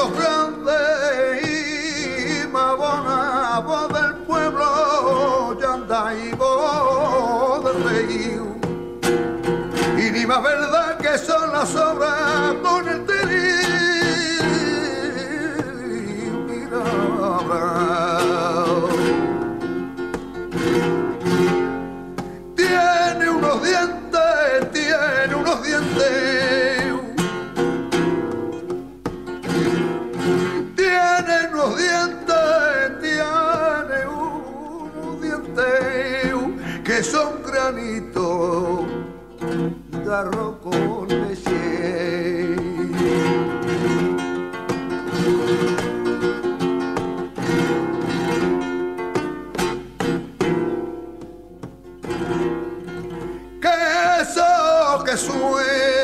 voz grande y más bona, voz del pueblo, llanda y voz del río. Y ni más verdad que son las obras con el terir. Mira, tiene unos dientes, tiene unos dientes. Tiene unos dientes, tiene unos dientes que son granitos de arroz con leche. Que eso que suena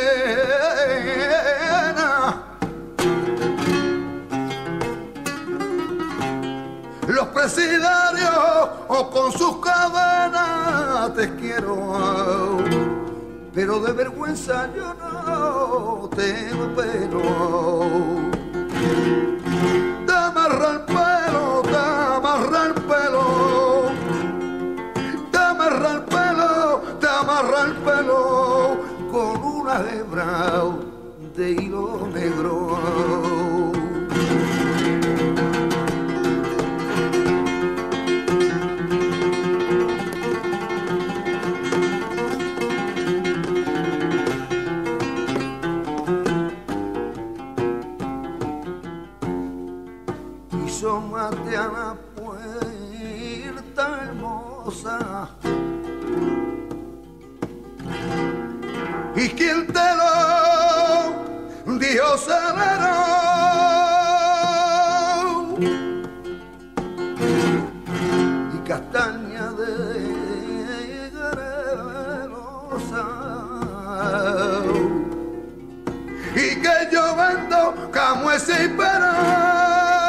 los presidiarios o con sus cadenas, te quiero, pero de vergüenza yo no tengo pelo. Te amarra el pelo, te amarra el pelo, te amarra el pelo, te amarra el pelo con una hebra de hilo negro. Asómate a la puerta hermosa y quien te lo dio salero y castaña de garelosa y que yo vendo como ese pera.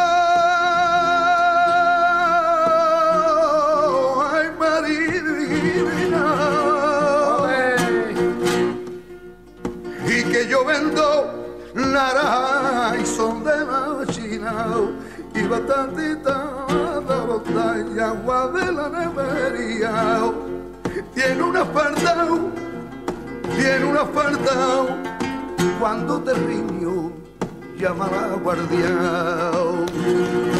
Yo vendo naranjas y son de la China y batantita de botella y agua de la nevería. Tiene una falta cuando te riño llama a la guardia.